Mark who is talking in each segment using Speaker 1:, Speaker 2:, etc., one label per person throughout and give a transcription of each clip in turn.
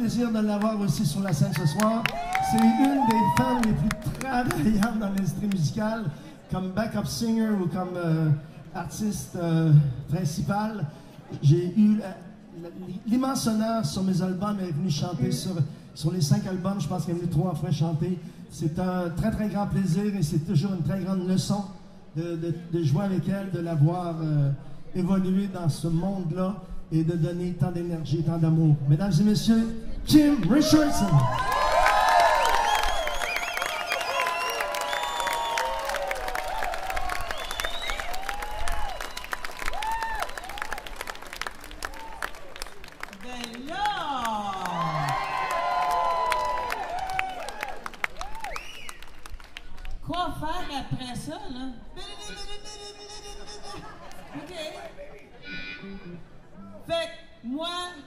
Speaker 1: plaisir de l'avoir aussi sur la scène ce soir. C'est une des femmes les plus travaillantes dans l'industrie musicale, comme backup singer ou comme artiste principal. J'ai eu l'immense honneur sur mes albums, elle est venue chanter sur les 5 albums, je pense qu'elle est venue 3 fois chanter. C'est un très très grand plaisir et c'est toujours une très grande leçon de jouer avec elle, de la voir évoluer dans ce monde-là et de donner tant d'énergie, tant d'amour. Mesdames et messieurs, Kim Richardson.
Speaker 2: Quoi faire après ça, là? OK. Fait que moi,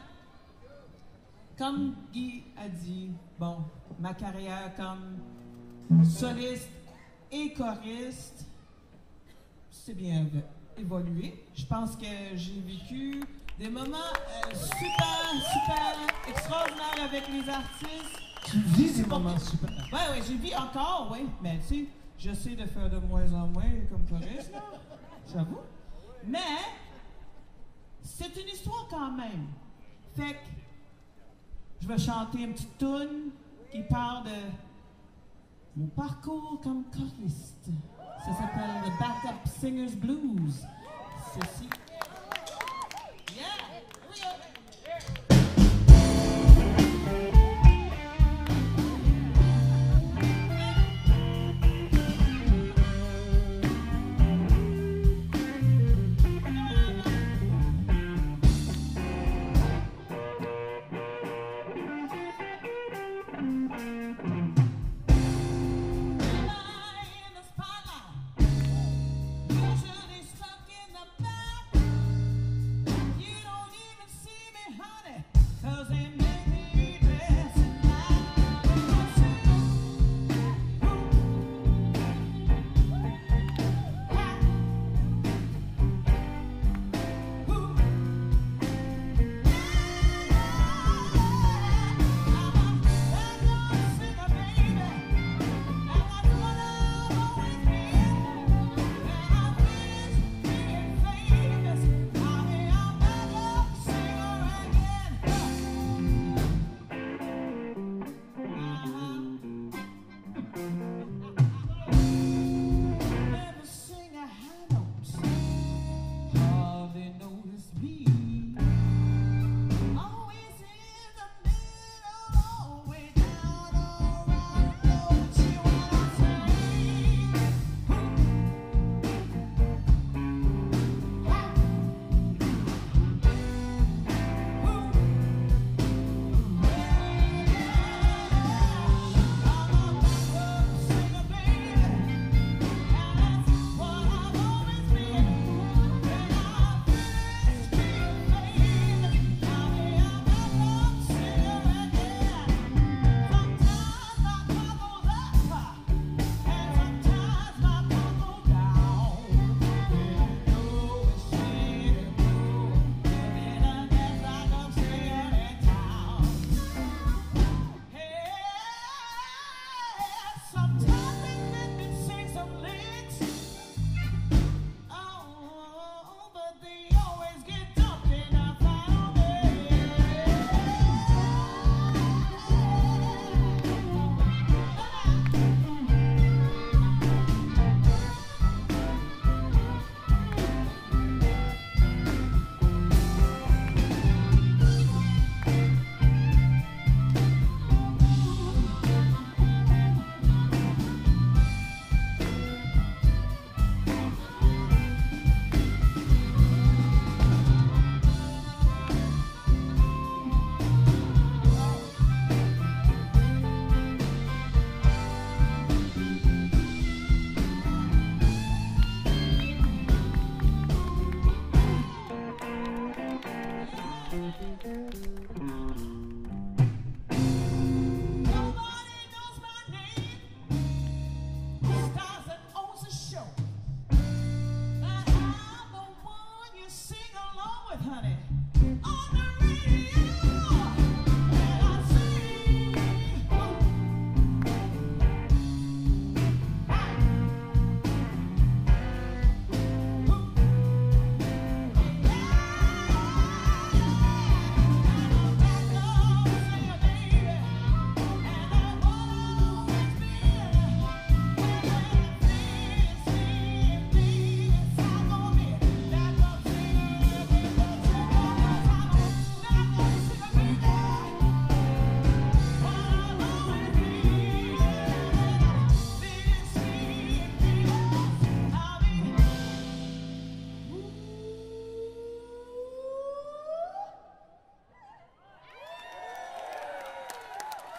Speaker 2: comme Guy a dit, bon, ma carrière comme soliste et choriste, c'est bien évolué. Je pense que j'ai vécu des moments super extraordinaires avec les artistes.
Speaker 1: Tu vis des moments super.
Speaker 2: Oui, j'ai vu encore, oui. Mais tu sais, j'essaie de faire de moins en moins comme choriste, là. J'avoue. Mais, c'est une histoire quand même. Fait que, je vais chanter une petite toune qui parle de mon parcours comme choriste. Ça s'appelle The Backup Singer's Blues. Ceci. Yeah! Here we go! Usually stuck in the back.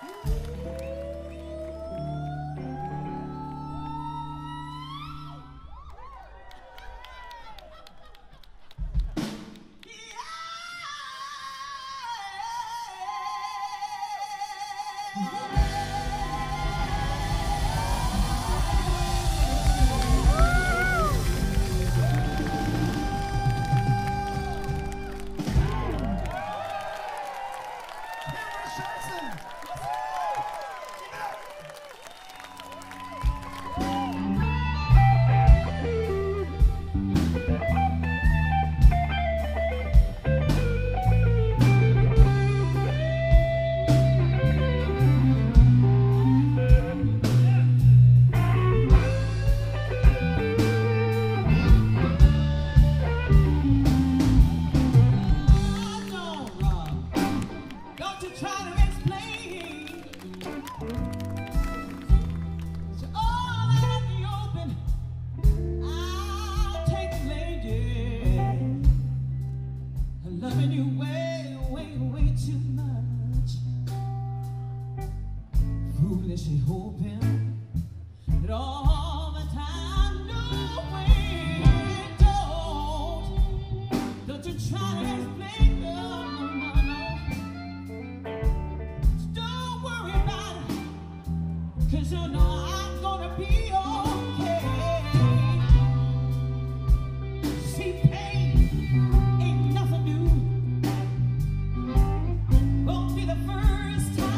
Speaker 2: Foolishly hoping that all the time, no way, don't you try to explain, no. Don't worry about it, 'cause you know I'm gonna be okay. See, pain ain't nothing new. Won't be the first time.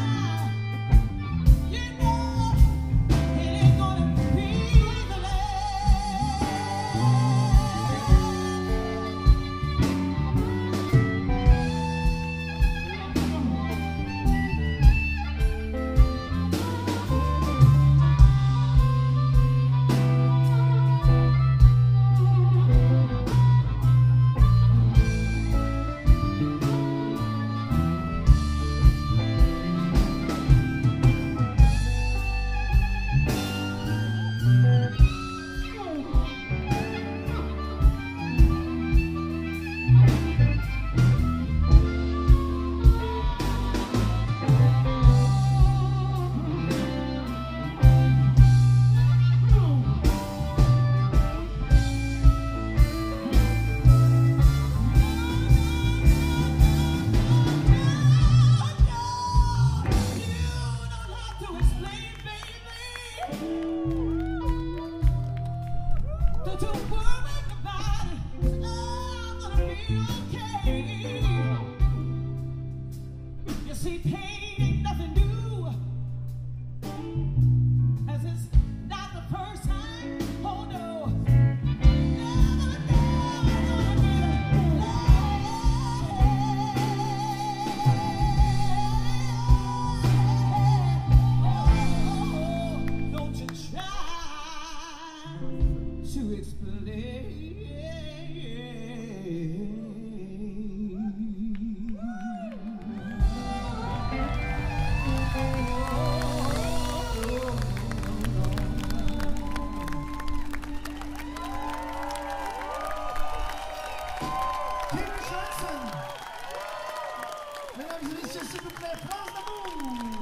Speaker 2: See, pain ain't nothing new, as it's not the first time. Oh no, never, never gonna don't you try to explain.
Speaker 1: Mesdames et messieurs, s'il vous plaît, France d'amour!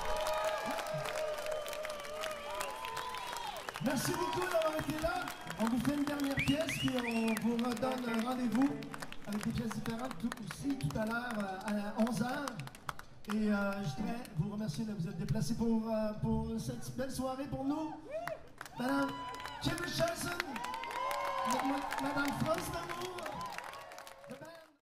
Speaker 1: Merci beaucoup d'avoir été là. On vous fait une dernière pièce, puis on vous redonne rendez-vous avec des pièces différentes aussi tout à l'heure à 11h. Et je voudrais vous remercier de vous être déplacés pour cette belle soirée pour nous. Madame Kim Richardson, Madame France d'amour.